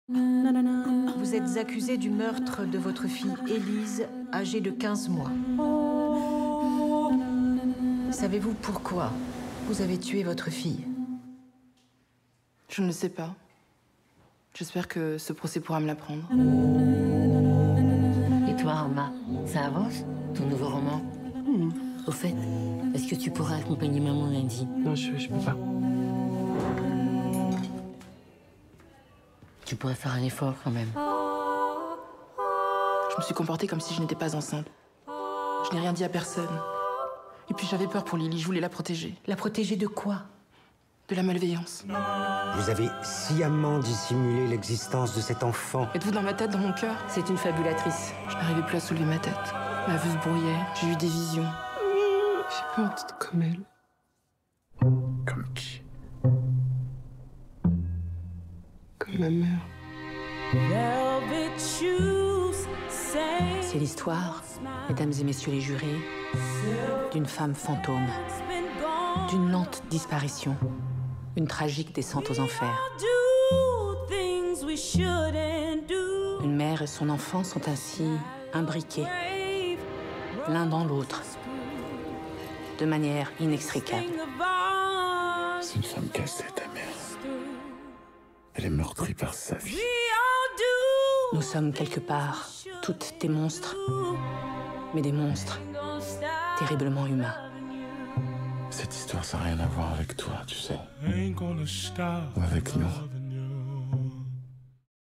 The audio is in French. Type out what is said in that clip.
Vous êtes accusé du meurtre de votre fille Élise, âgée de 15 mois. Savez-vous pourquoi vous avez tué votre fille? Je ne le sais pas. J'espère que ce procès pourra me l'apprendre. Et toi, Arma, ça avance, ton nouveau roman? Au fait, est-ce que tu pourras accompagner maman lundi? Non, je peux pas. Tu pourrais faire un effort quand même. Je me suis comportée comme si je n'étais pas enceinte. Je n'ai rien dit à personne. Et puis j'avais peur pour Lily, je voulais la protéger. La protéger de quoi? De la malveillance. Vous avez sciemment dissimulé l'existence de cet enfant. Êtes-vous dans ma tête, dans mon cœur? C'est une fabulatrice. Je n'arrivais plus à soulever ma tête. Ma vue se brouillait, j'ai eu des visions. J'ai peur d'être comme elle. Comme qui? Comme ma mère. C'est l'histoire, mesdames et messieurs les jurés, d'une femme fantôme, d'une lente disparition, une tragique descente aux enfers. Une mère et son enfant sont ainsi imbriqués, l'un dans l'autre, de manière inextricable. C'est une femme cassée, ta mère. Elle est meurtrie par sa vie. Nous sommes quelque part toutes des monstres, mais des monstres terriblement humains. Cette histoire, ça n'a rien à voir avec toi, tu sais. Ou avec nous.